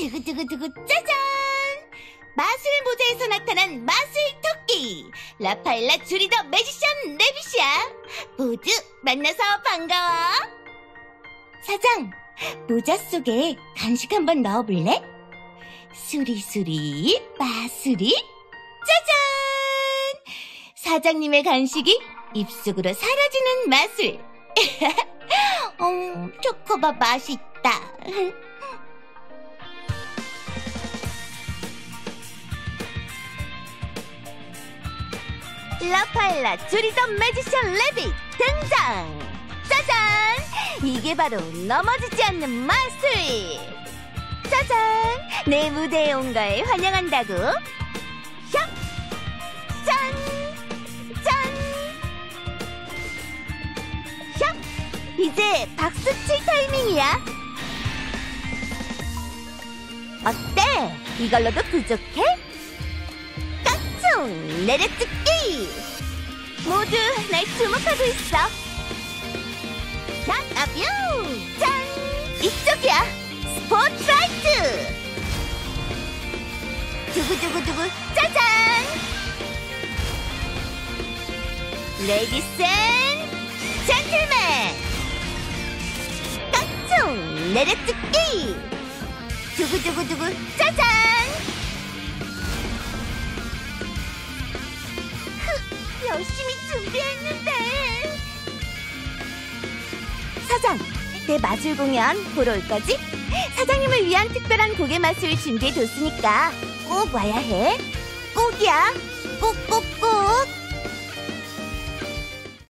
두구두구두구 짜잔! 마술 모자에서 나타난 마술 토끼 라파엘라 주리더 매지션 레빗이야. 모두 만나서 반가워. 사장, 모자 속에 간식 한번 넣어볼래? 수리수리 마술이 짜잔! 사장님의 간식이 입속으로 사라지는 마술. 초코바 맛있다. 라파엘라 주리더 매지션 레빗 등장! 짜잔! 이게 바로 넘어지지 않는 마술! 짜잔! 내 무대에 온 걸 환영한다고! 샵! 짠! 짠! 샵! 이제 박수 칠 타이밍이야! 어때? 이걸로도 부족해? 깡총! 내려찍기! 모두 날 주목하고 있어! 자, 아뷰! 짠! 이쪽이야! 스포트라이트! 두구두구두구 짜잔! 레디스 앤 젠틀맨! 깡총! 내려찍기! 두구두구두구 짜잔! 열심히 준비했는데. 사장, 내 마술 공연 보러 올 거지? 사장님을 위한 특별한 고개 마술 준비해뒀으니까 꼭 와야 해. 꼭이야. 꼭꼭